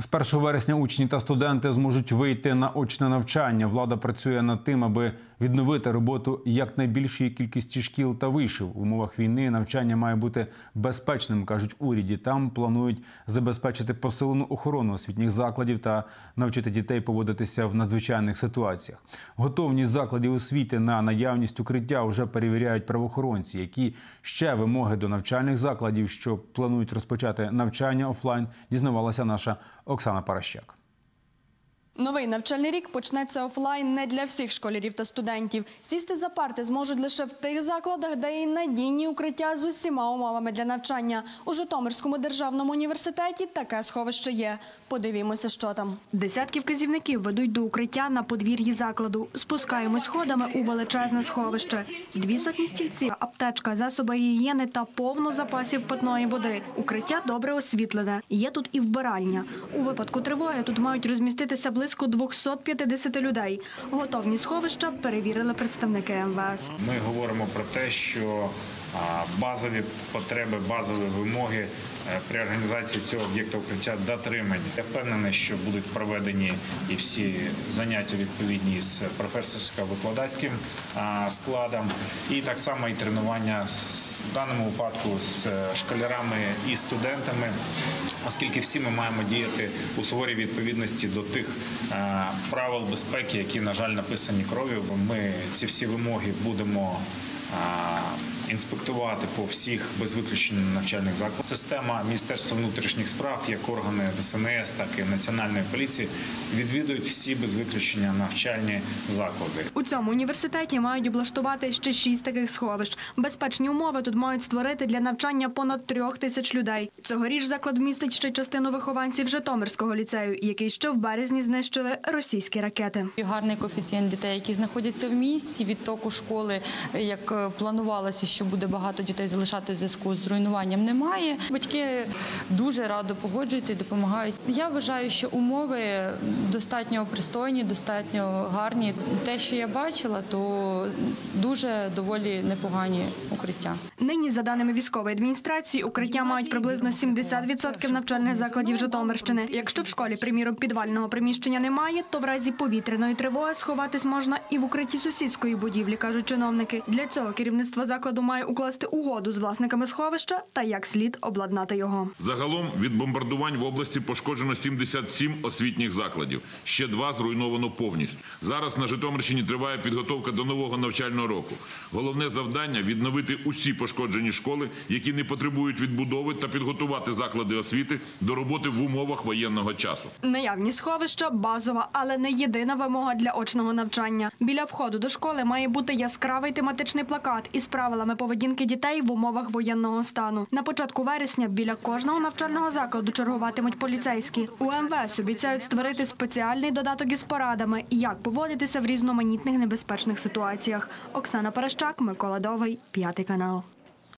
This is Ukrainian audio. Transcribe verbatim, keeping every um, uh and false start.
першого вересня учні та студенти зможуть вийти на очне навчання. Влада працює над тим, аби відновити роботу якнайбільшої кількості шкіл та вишів. В умовах війни навчання має бути безпечним, кажуть в уряді. Там планують забезпечити посилену охорону освітніх закладів та навчити дітей поводитися в надзвичайних ситуаціях. Готовність закладів освіти на наявність укриття вже перевіряють правоохоронці. Які ще вимоги до навчальних закладів, що планують розпочати навчання офлайн, дізнавалася наша Оксана Паращак. Новий навчальний рік почнеться офлайн не для всіх школярів та студентів. Сісти за парти зможуть лише в тих закладах, де є надійні укриття з усіма умовами для навчання. У Житомирському державному університеті таке сховище є. Подивімося, що там. Десятки вказівників ведуть до укриття на подвір'ї закладу. Спускаємось сходами у величезне сховище. Дві сотні стільців, аптечка, засоби гігієни та повно запасів питної води. Укриття добре освітлене. Є тут і вбиральня. У випадку тривоги тут мають розміститися близько двохсот п'ятдесят людей. Готовні сховища перевірили представники ем ве ес. Ми говоримо про те, що базові потреби, базові вимоги при організації цього об'єкта укриття дотримані. Я впевнений, що будуть проведені і всі заняття відповідні з професорсько-викладацьким складом, і так само і тренування в даному випадку з школярами і студентами, оскільки всі ми маємо діяти у суворій відповідності до тих правил безпеки, які, на жаль, написані кров'ю. Ми ці всі вимоги будемо інспектувати по всіх, без виключення навчальних закладах. Система Міністерства внутрішніх справ, як органи де ес ен ес, так і Національної поліції, відвідують всі, без виключення, навчальні заклади. У цьому університеті мають облаштувати ще шість таких сховищ. Безпечні умови тут мають створити для навчання понад трьох тисяч людей. Цьогоріч заклад вмістить ще частину вихованців Житомирського ліцею, який ще в березні знищили російські ракети. Гарний коефіцієнт дітей, які знаходяться в місті, відтоку школи, як планувалося, що буде багато дітей залишати в зв'язку з руйнуванням, немає. Батьки дуже радо погоджуються і допомагають. Я вважаю, що умови достатньо пристойні, достатньо гарні. Те, що я бачила, то дуже доволі непогані укриття. Нині, за даними військової адміністрації, укриття мають приблизно сімдесят відсотків навчальних закладів Житомирщини. Якщо в школі, приміром, підвального приміщення немає, то в разі повітряної тривоги сховатись можна і в укритті сусідської будівлі, кажуть чиновники. Для цього керівництво закладу має укласти угоду з власниками сховища та як слід обладнати його. Загалом від бомбардувань в області пошкоджено сімдесят сім освітніх закладів. Ще два зруйновано повністю. Зараз на Житомирщині триває підготовка до нового навчального року. Головне завдання – відновити усі пошкоджені школи, які не потребують відбудови, та підготувати заклади освіти до роботи в умовах воєнного часу. Наявні сховища – базова, але не єдина вимога для очного навчання. Біля входу до школи має бути яскравий тематичний плакат із правилами поведінки дітей в умовах воєнного стану. На початку вересня біля кожного навчального закладу чергуватимуть поліцейські. У ем ве ес обіцяють створити спеціальний додаток із порадами, як поводитися в різноманітних небезпечних ситуаціях. Оксана Паращак, Микола Довгий, П'ятий канал.